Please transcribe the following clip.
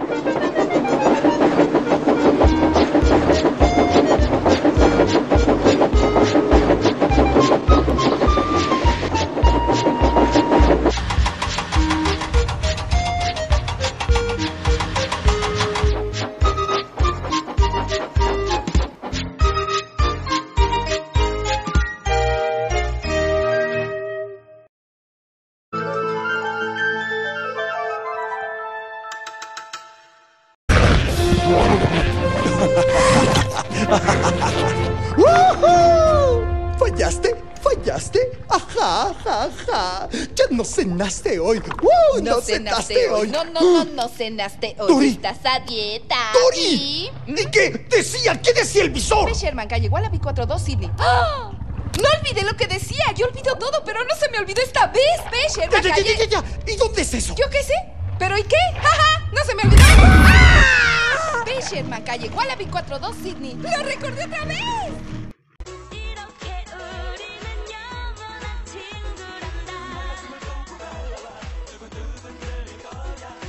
¿Fallaste? Ajá, ajá, ajá. Ya no cenaste hoy. No cenaste hoy. No cenaste hoy. Tori. Estás a dieta. ¡Tori! ¿Y qué decía? ¿Qué decía el visor? Herman, calle Wallaby 42, Sydney. ¡Ah! No olvidé lo que decía. Yo olvido todo, pero no se me olvidó esta vez. Herman, calle... Ya. ¿Y dónde es eso? Yo qué sé. ¿Pero y qué? ¡Jaja! ¡No se me olvidó! ¡Ah! Herman, calle Wallaby 42, Sydney. ¡Lo recordé otra vez!